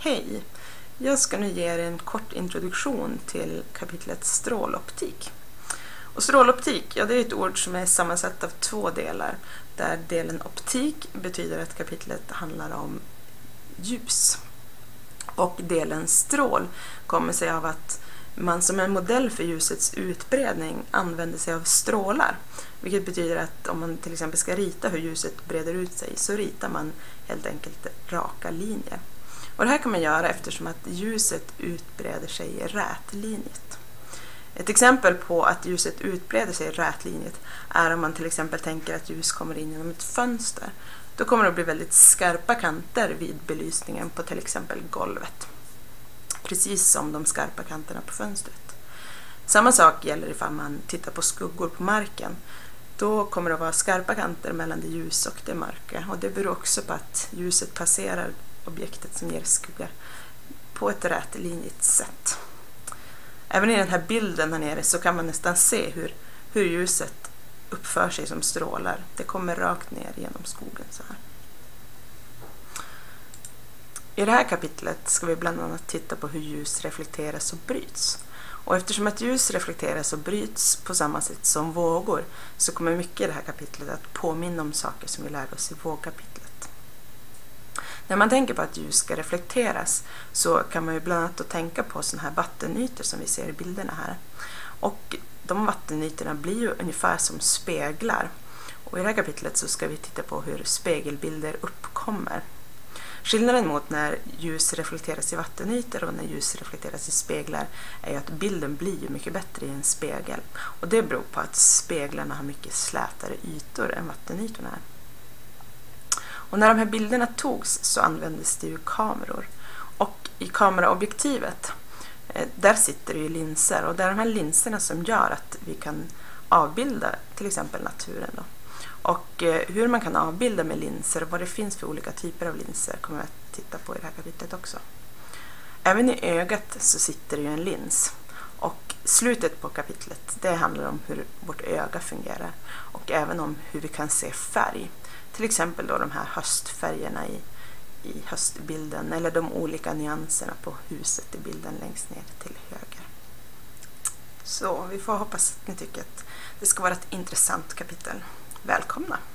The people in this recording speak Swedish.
Hej! Jag ska nu ge er en kort introduktion till kapitlet stråloptik. Och stråloptik, det är ett ord som är sammansatt av två delar. Där delen optik betyder att kapitlet handlar om ljus. Och delen strål kommer sig av att man som en modell för ljusets utbredning använder sig av strålar. Vilket betyder att om man till exempel ska rita hur ljuset breder ut sig så ritar man helt enkelt raka linjer. Och det här kan man göra eftersom att ljuset utbreder sig rätlinjigt. Ett exempel på att ljuset utbreder sig rätlinjigt är om man till exempel tänker att ljus kommer in genom ett fönster. Då kommer det att bli väldigt skarpa kanter vid belysningen på till exempel golvet. Precis som de skarpa kanterna på fönstret. Samma sak gäller ifall man tittar på skuggor på marken. Då kommer det att vara skarpa kanter mellan det ljus och det mörka. Och det beror också på att ljuset passerar objektet som ger skugga på ett rätlinjigt sätt. Även i den här bilden här nere så kan man nästan se hur ljuset uppför sig som strålar. Det kommer rakt ner genom skogen så här. I det här kapitlet ska vi bland annat titta på hur ljus reflekteras och bryts. Och eftersom att ljus reflekteras och bryts på samma sätt som vågor så kommer mycket i det här kapitlet att påminna om saker som vi lärde oss i vågkapitlet. När man tänker på att ljus ska reflekteras så kan man ju bland annat tänka på sådana här vattenytor som vi ser i bilderna här. Och de vattenytorna blir ju ungefär som speglar. Och i det här kapitlet så ska vi titta på hur spegelbilder uppkommer. Skillnaden mot när ljus reflekteras i vattenytor och när ljus reflekteras i speglar är ju att bilden blir mycket bättre i en spegel. Och det beror på att speglarna har mycket slätare ytor än vattenytorna är. Och när de här bilderna togs så användes det ju kameror. Och i kameraobjektivet, där sitter det ju linser. Och det är de här linserna som gör att vi kan avbilda till exempel naturen då. Och hur man kan avbilda med linser och vad det finns för olika typer av linser kommer jag att titta på i det här kapitlet också. Även i ögat så sitter det ju en lins. Och slutet på kapitlet det handlar om hur vårt öga fungerar. Och även om hur vi kan se färg. Till exempel då de här höstfärgerna i höstbilden eller de olika nyanserna på huset i bilden längst ner till höger. Så vi får hoppas att ni tycker att det ska vara ett intressant kapitel. Välkomna!